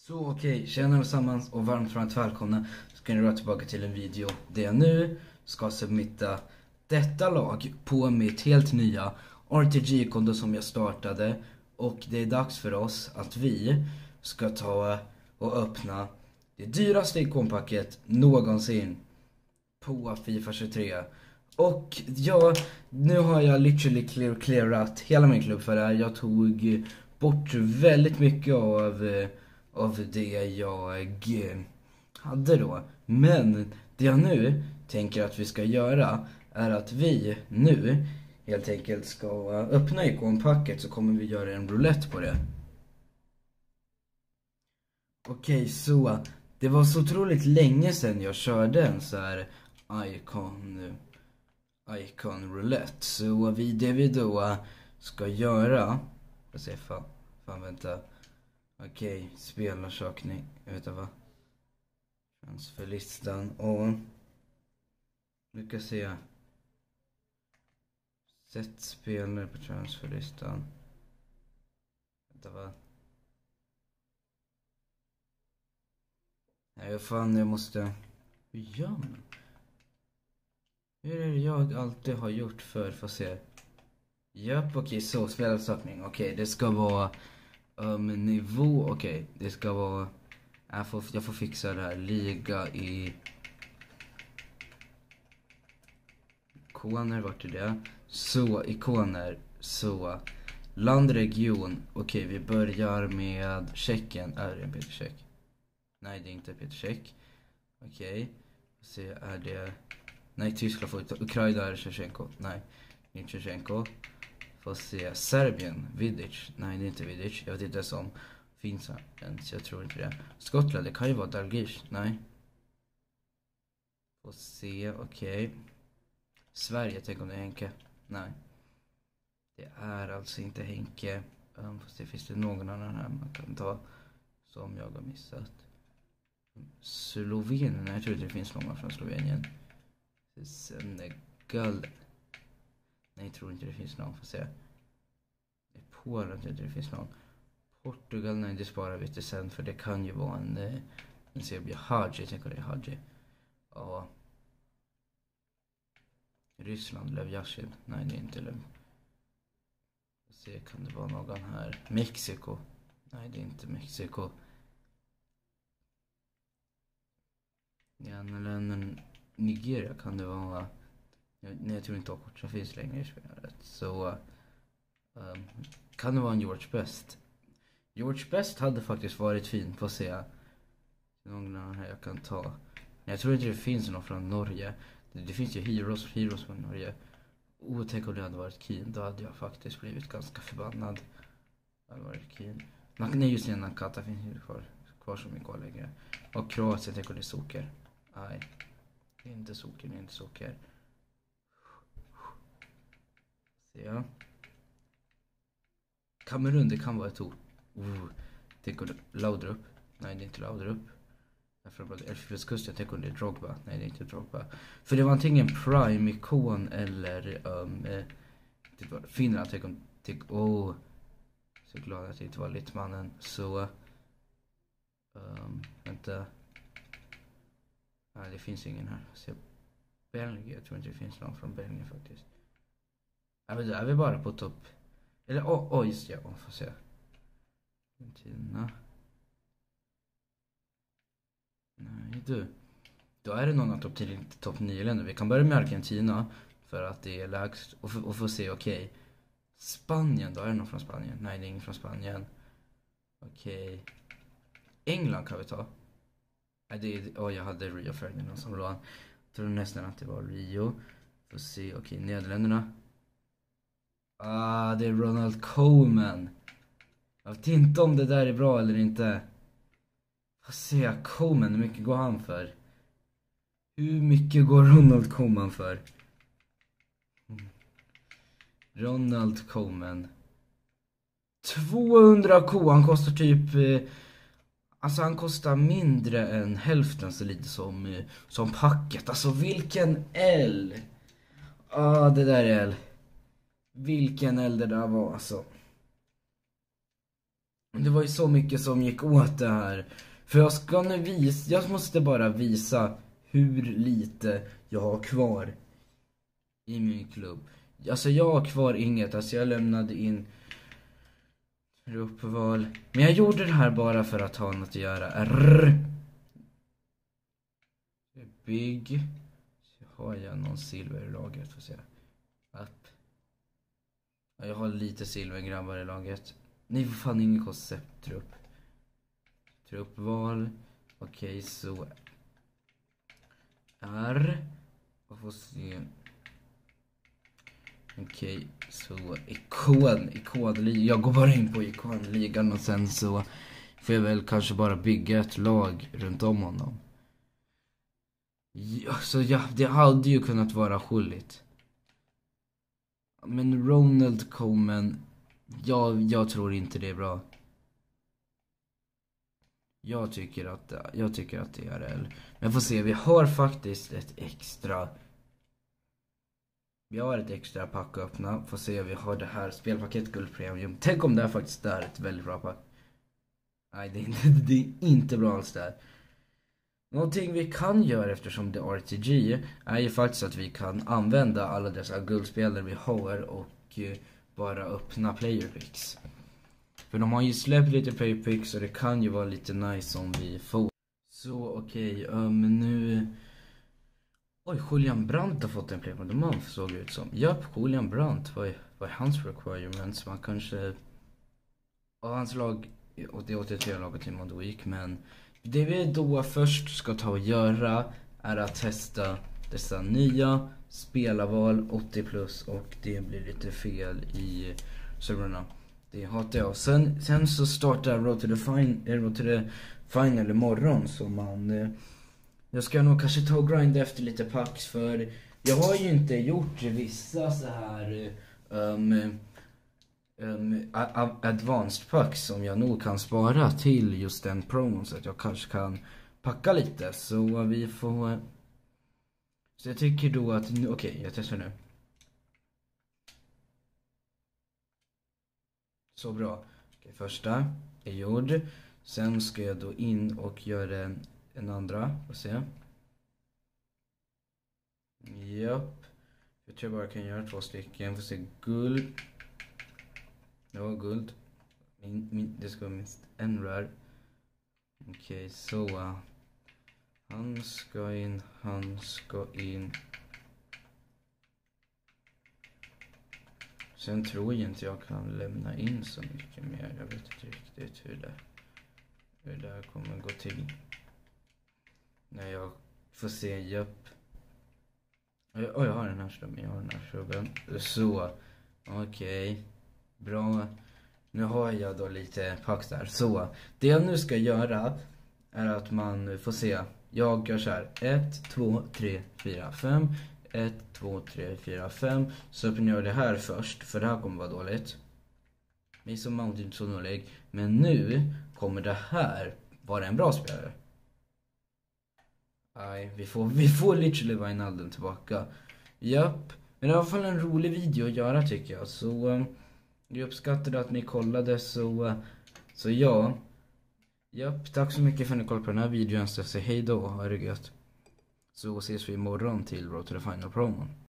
Så okej, tjena allesammans och varmt välkomna. Ska ni röra tillbaka till en video där jag nu ska submitta detta lag på mitt helt nya RTG-konto som jag startade. Och det är dags för oss att vi ska ta och öppna det dyraste ikonpacket någonsin på FIFA 23. Och ja, nu har jag literally clearat hela min klubb för det här. Jag tog bort väldigt mycket av det jag hade då. Men det jag nu tänker att vi ska göra är att vi nu helt enkelt ska öppna ikonpacket, så kommer vi göra en roulette på det. Okej, så det var så otroligt länge sedan jag körde en så här icon roulette. Så det vi då ska göra, jag säger fan vänta. Okej, spelarsökning, jag vet inte vad. Transferlistan och vi kan se. Sätt spelare på transferlistan. Vänta vad. Nej, fan, jag måste. Hur gör man? Hur är det jag alltid har gjort för att få se? Japp, okej, så spelarsökning. Okej, det ska vara nivå, okej, det ska vara. Jag får fixa det här. Liga i ikoner, vart är det? Så, ikoner, så landregion, okej, vi börjar med Tjeckien. Är det en Peter Cech? Nej, det är inte Peter Cech. Okej, se, är det. Nej, Tyskland får inte. Ukraina är Shevchenko. Nej, det är inte Shevchenko. Får se, Serbien, Vidic. Nej, det är inte Vidic. Jag vet inte som finns här ens, jag tror inte det. Skottland, det kan ju vara Dalglish. Nej. Får se, okej. Sverige, tänk om det är Henke. Nej. Det är alltså inte Henke. Fast det finns det någon annan här man kan ta som jag har missat. Slovenien, jag tror inte det finns många från Slovenien. Senegal. Nej, jag tror inte det finns någon, får se. Polen, jag tror inte det finns någon. Portugal, nej, det sparar vi till sen, för det kan ju vara en Serbia. Hadji, tänk om det är Hadji. Ja. Ryssland, Lev Yashin. Nej, det är inte Lev. Se, kan det vara någon här? Mexiko. Nej, det är inte Mexiko. Grannländer, Nigeria kan det vara. Nej, jag tror inte att kort som finns längre i spelet. Så kan det vara en George Best. George Best hade faktiskt varit fin på att se. Någon här jag kan ta. Men jag tror inte det finns någon från Norge. Det finns ju Heroes från Norge. Tänk om det hade varit Keen. Då hade jag faktiskt blivit ganska förbannad. Det hade varit Keen. Nej, just det, Nakata finns ju kvar som ikon längre. Och Kroatien, tänk om det är socker. Nej, det är inte socker, Se. Kamerun, det kan vara ett ord. Tänk om det är Laudrup. Nej, det är inte Laudrup. Elfenbenskusten, tänk om det är Drogba. Nej, det är inte Drogba. För det var antingen Prime-ikon eller Finland, så glad att det inte var Littmannen. Så vänta. Nej, det finns ingen här. Se, Belgien, jag tror inte det finns någon från Belgien faktiskt. Är vi bara på topp. Eller just ja, får se. Argentina. Nej, du. Då är det någon av topp 9 länder. Vi kan börja med Argentina för att det är lägst. Och få se, okej. Spanien, då är det någon från Spanien. Nej, det är ingen från Spanien. Okej. England kan vi ta. Nej, jag hade Rio Ferdinand som lån. Jag tror nästan att det var Rio. Får se, okej, Nederländerna. Det är Ronald Koeman. Jag vet inte om det där är bra eller inte. Får se, Koeman, hur mycket går han för? Hur mycket går Ronald Koeman för? Ronald Koeman. 200k, han kostar typ. Alltså han kostar mindre än hälften så lite som packet. Alltså vilken L. Det där är L. Vilken L det där var alltså. Det var ju så mycket som gick åt det här. För jag måste bara visa hur lite jag har kvar i min klubb. Alltså jag har kvar inget, alltså jag lämnade in truppval. Men jag gjorde det här bara för att ha något att göra. Bygg. Har jag någon silver i laget? Får se. Upp. Ja, jag har lite silvergrabbar i laget. Nej, för fan, ingen koncepttrupp. Truppval. Okej, så. Och får se. Okej, så ikonligan. Jag går bara in på ikonligan och sen så får jag väl kanske bara bygga ett lag runt om honom. Ja, så ja, det hade ju kunnat vara skyldigt. Men Ronald Koeman, jag tror inte det är bra. Jag tycker att det är L. Men får se, vi har faktiskt ett extra. Vi har ett extra pack att öppna. Får se, vi har det här spelpaket Guld Premium. Tänk om det här faktiskt är ett väldigt bra pack. Nej, det är inte bra alls där. Någonting vi kan göra eftersom det är RTG är ju faktiskt att vi kan använda alla dessa guldspelare vi har och bara öppna player picks. För de har ju släppt lite player picks och det kan ju vara lite nice om vi får. Så okej, men nu. Oj, Julian Brandt har fått en player på the month, såg ut som. Japp, Julian Brandt, vad är hans requirements? Man kanske. Och hans lag, och det 83 laget till Modwick, men det vi då först ska ta och göra är att testa dessa nya spelarval 80 plus och det blir lite fel i serverna. Det hatar jag. Sen så startar Road to the Final imorgon, så jag ska nog kanske ta och grinda efter lite packs, för jag har ju inte gjort vissa så här advanced packs som jag nog kan spara till just den promon, så att jag kanske kan packa lite, så vi får. Så jag tycker då att okej, jag testar nu. Så bra. Okej, första är gjord. Sen ska jag då in och göra en andra. Får se. Japp. Jag tror jag bara kan göra 2 stycken. Får se, guld. Ja, guld. Det ska vara minst en rare. Okej, så. Han ska in. Sen tror jag inte jag kan lämna in så mycket mer. Jag vet inte riktigt hur det där kommer gå till. När jag får se, japp. Jag har den här snubben. Så, okej. Bra. Nu har jag då lite packs där. Så, det jag nu ska göra är att man får se. Jag gör så här. 1, 2, 3, 4, 5. 1, 2, 3, 4, 5. Så öppnar jag det här först, för det här kommer vara dåligt. Mason Mount är inte så dålig. Men nu kommer det här vara en bra spelare. Nej, vi får literally Wijnaldum tillbaka. Japp. Men det är i alla fall en rolig video att göra, tycker jag. Så jag uppskattade att ni kollade. Så ja. Japp, tack så mycket för att ni kollade på den här videon. Så jag säger hej då, ha det gött. Så ses vi imorgon till Road to the Final promo.